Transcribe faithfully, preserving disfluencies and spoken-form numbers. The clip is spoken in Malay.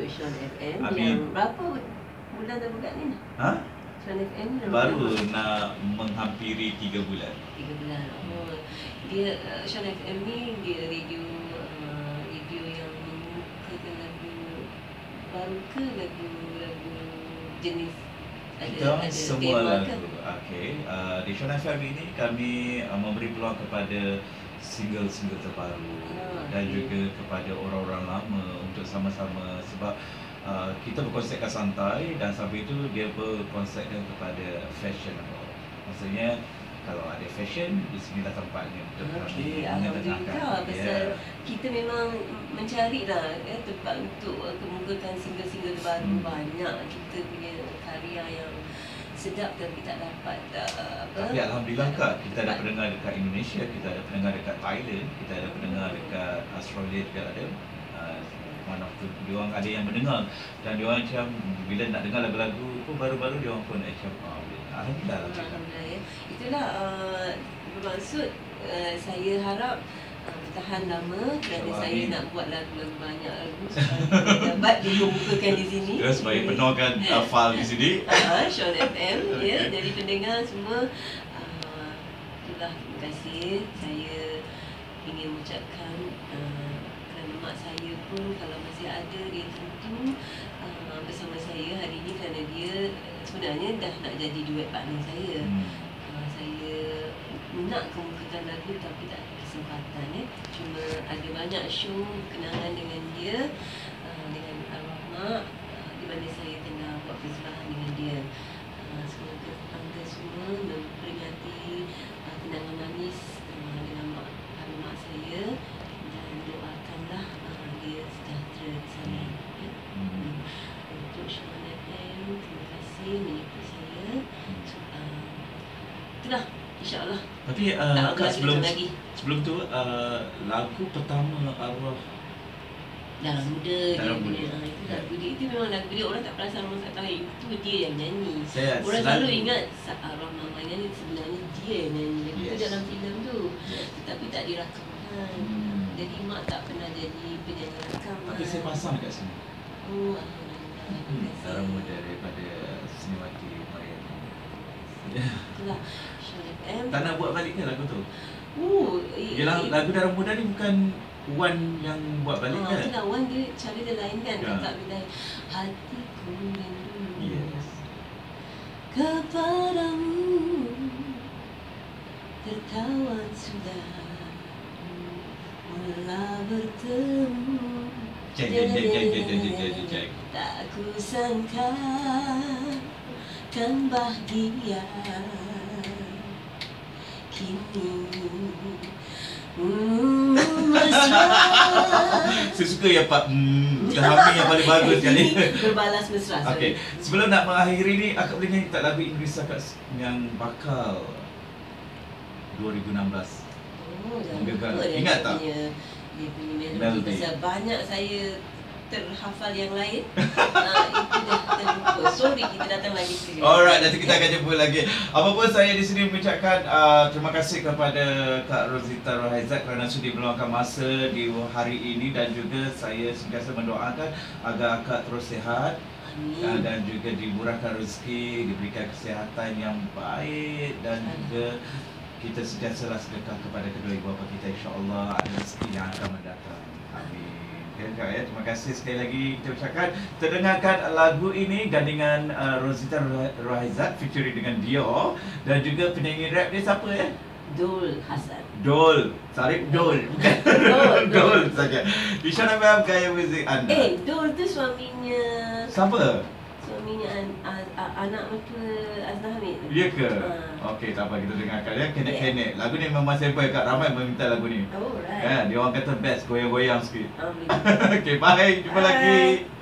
untuk Sean F M. Amin. Yang berapa bulan dah buka ni? Ha? Sean F M ni Baru nak menghampiri tiga bulan. Tiga bulan. Oh, dia uh, Sean F M ni dia radio uh, radio yang mengukakan lagu baru ke lagu-lagu jenis Kita ada, ada semua tema lagu. ke? Okey, uh, di Sean F M ini kami uh, memberi peluang kepada single-single terbaru Ah, dan okey. juga kepada orang-orang lama untuk sama-sama sebab uh, kita berkonsepkan santai dan sambil itu dia berkonsepkan kepada fashion. Maksudnya kalau ada fashion, di sinilah tempatnya untuk Okey, kami alhamdulillah mengenalkan. pasal kita memang mencari lah ya, tempat untuk uh, kemukakan single-single terbaru. Hmm. Banyak kita punya karya yang sedap tapi tak dapat uh, apa. Tapi alhamdulillah Kak, kita ada dapat- pendengar dekat Indonesia, kita ada pendengar dekat Thailand, kita ada pendengar dekat Australia juga ada. Uh, one of the, diorang ada yang mendengar dan diorang macam bila nak dengar lagu-lagu tu baru-baru diorang pun macam oh, alhamdulillah lah Kak. Alhamdulillah ya. Itulah uh, bermaksud uh, saya harap uh, bertahan lama kerana InsyaAllah, saya amin. nak buat lagu-lagu banyak lagu supaya dapat dikemukakan di sini. Terus supaya penuhkan uh, file di sini. Ah, Sean F M ya. Okey. Jadi pendengar semua uh, itulah terima kasih. Saya ingin mengucapkan uh, kerana mak saya pun kalau masih ada dia tentu uh, bersama saya hari ini kerana dia uh, sebenarnya dah nak jadi duet partner saya. Hmm. Uh, saya nak kemukakan lagu tapi tak ada kesempatan ya. Cuma ada banyak show kenangan dengan dia uh, dengan arwah mak uh, di mana saya tengah buat persembahan dengan dia. Uh, semoga anda semua memperingati uh, kenangan manis uh, dengan mak arwah mak saya dan doakanlah uh, dia sejahtera di sana. Ya. Hmm. Untuk Sean F M, terima kasih menyebut saya. Uh, itulah insya-Allah. Tapi Tak uh, apa Kak lagi, sebelum macam lagi. sebelum tu uh, lagu pertama arwah Darah Muda Darah dia Muda. punya, ah, itu lagu dia, itu memang lagu dia, orang tak perasan, orang tak tahu itu dia yang nyanyi. saya Orang selalu selalu ingat saat arwah mama nyanyi sebenarnya dia yang nyanyi lagu Yes. tu dalam filem tu, Yes. tetapi tak dirakamkan. Hmm. Jadi mak tak pernah jadi penyanyi rakaman. Tapi saya pasang dekat sini. Oh, alhamdulillah. Terima kasih. Darah Muda daripada Siniwati Mariam. Itulah Sean F M. Tak nak buat balik ke lagu tu? Oh, i- Yelah, i- lagu Darah Muda ni bukan Wan yang buat balik Ah, kan? itulah Wan dia cara dia lain kan. Ya. Kakak bila hatiku rindu Yes. kepadamu, tertawan sudah mula bertemu. Jeng, jeng, jeng, jeng, jeng, jeng, jeng, jeng, jeng. Tak kusangka kan bahagia kini. Hmm, mesra. Saya suka yang Pak hmm, Hami yang paling bagus sekali. Berbalas mesra. sorry. Okey, sebelum nak mengakhiri ni, akak boleh nyanyi tak lagu Inggeris akak yang bakal dua ribu enam belas? Oh, jangan Menggegam. lupa dia Ingat dia tak? punya, dia punya melodi. Melodi. Pasal banyak saya terhafal yang lain. uh, itu dah terlupa. Sorry, kita datang lagi sekali. Alright, nanti kita akan jumpa lagi. Apapun saya di sini mengucapkan uh, terima kasih kepada Kak Rosita Rohaizat kerana sudi meluangkan masa di hari ini dan juga saya sentiasa mendoakan agar akak terus sihat. Amin. Uh, dan juga dimurahkan rezeki, diberikan kesihatan yang baik dan juga kita sentiasalah sedekah kepada kedua ibu bapa kita, insya-Allah ada rezeki yang akan mendatang. Amin. Okay, Kak, ya. Terima kasih sekali lagi kita ucapkan. Terdengarkan lagu ini gandingan uh, Rosita Rohaizat featuring dengan Dio dan juga penyanyi rap dia siapa ya? Dul Hasan. Dol, Sarip Dol, bukan Dol, Dol saja. Di Sean F M Gaya Muzik Anda. Eh, Dul tu suaminya Siapa? suaminya an, an, an, anak mertua Azna Hamid. Ya ke? Ah. Okey, tak apa, kita dengarkan ya. Kenek-kenek. Lagu ni memang sample kat ramai meminta lagu ni. Oh, right. Kan, dia orang kata best, goyang-goyang sikit. Amin. Okey, bye. Jumpa Bye. lagi.